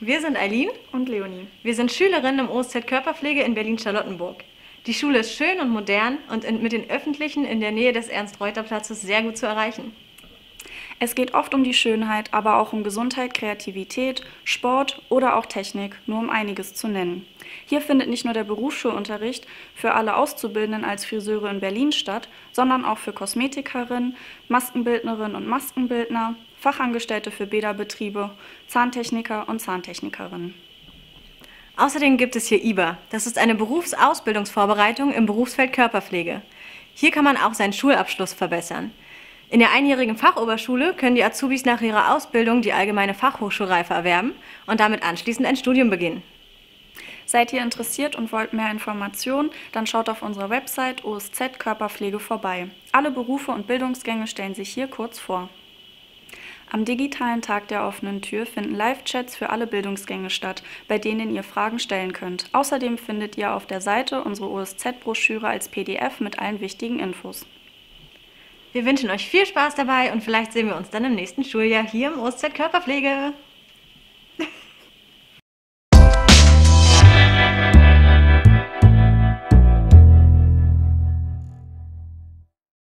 Wir sind Eileen und Leonie. Wir sind Schülerinnen im OSZ Körperpflege in Berlin-Charlottenburg. Die Schule ist schön und modern und mit den Öffentlichen in der Nähe des Ernst-Reuter-Platzes sehr gut zu erreichen. Es geht oft um die Schönheit, aber auch um Gesundheit, Kreativität, Sport oder auch Technik, nur um einiges zu nennen. Hier findet nicht nur der Berufsschulunterricht für alle Auszubildenden als Friseure in Berlin statt, sondern auch für Kosmetikerinnen, Maskenbildnerinnen und Maskenbildner, Fachangestellte für Bäderbetriebe, Zahntechniker und Zahntechnikerinnen. Außerdem gibt es hier IBA. Das ist eine Berufsausbildungsvorbereitung im Berufsfeld Körperpflege. Hier kann man auch seinen Schulabschluss verbessern. In der einjährigen Fachoberschule können die Azubis nach ihrer Ausbildung die allgemeine Fachhochschulreife erwerben und damit anschließend ein Studium beginnen. Seid ihr interessiert und wollt mehr Informationen, dann schaut auf unserer Website OSZ Körperpflege vorbei. Alle Berufe und Bildungsgänge stellen sich hier kurz vor. Am digitalen Tag der offenen Tür finden Live-Chats für alle Bildungsgänge statt, bei denen ihr Fragen stellen könnt. Außerdem findet ihr auf der Seite unsere OSZ-Broschüre als PDF mit allen wichtigen Infos. Wir wünschen euch viel Spaß dabei und vielleicht sehen wir uns dann im nächsten Schuljahr hier im OSZ Körperpflege.